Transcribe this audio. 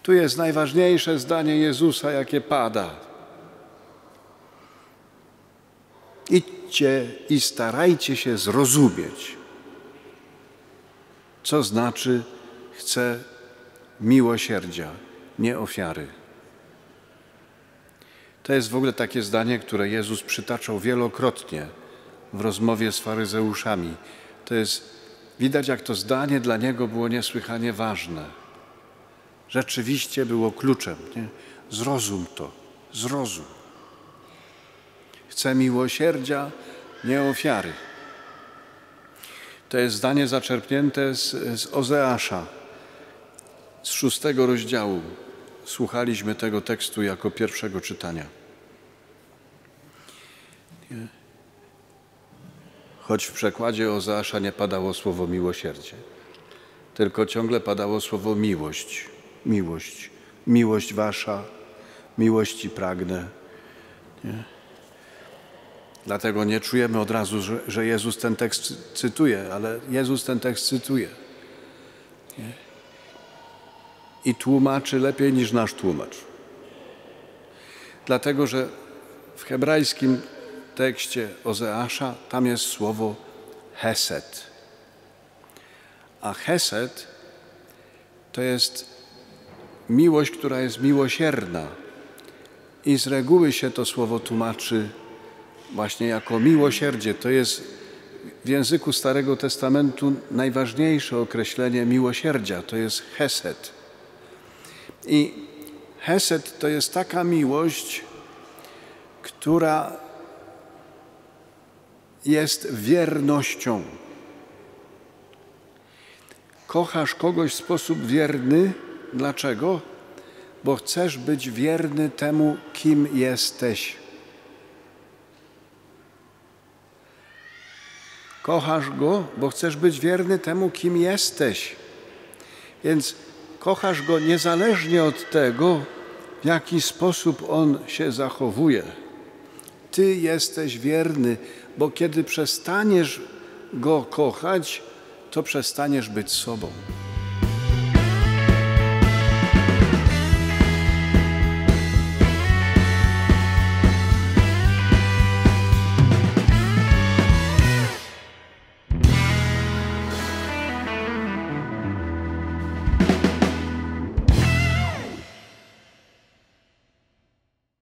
Tu jest najważniejsze zdanie Jezusa, jakie pada. Idźcie i starajcie się zrozumieć, co znaczy chcę miłosierdzia, nie ofiary. To jest w ogóle takie zdanie, które Jezus przytaczał wielokrotnie w rozmowie z faryzeuszami. To jest, widać, jak to zdanie dla Niego było niesłychanie ważne. Rzeczywiście było kluczem. Nie? Zrozum to, zrozum. Chcę miłosierdzia, nie ofiary. To jest zdanie zaczerpnięte z Ozeasza, z 6 rozdziału. Słuchaliśmy tego tekstu jako pierwszego czytania. Choć w przekładzie Ozeasza nie padało słowo miłosierdzie, tylko ciągle padało słowo miłość. Miłość. Miłość wasza, miłości pragnę. Nie? Dlatego nie czujemy od razu, że Jezus ten tekst cytuje, ale Jezus ten tekst cytuje. Nie? I tłumaczy lepiej niż nasz tłumacz. Dlatego, że w hebrajskim tekście Ozeasza tam jest słowo hesed. A hesed to jest miłość, która jest miłosierna. I z reguły się to słowo tłumaczy właśnie jako miłosierdzie. To jest w języku Starego Testamentu najważniejsze określenie miłosierdzia. To jest hesed. I hesed to jest taka miłość, która jest wiernością. Kochasz kogoś w sposób wierny. Dlaczego? Bo chcesz być wierny temu, kim jesteś. Kochasz go, bo chcesz być wierny temu, kim jesteś. Więc kochasz go niezależnie od tego, w jaki sposób on się zachowuje. Ty jesteś wierny, bo kiedy przestaniesz go kochać, to przestaniesz być sobą.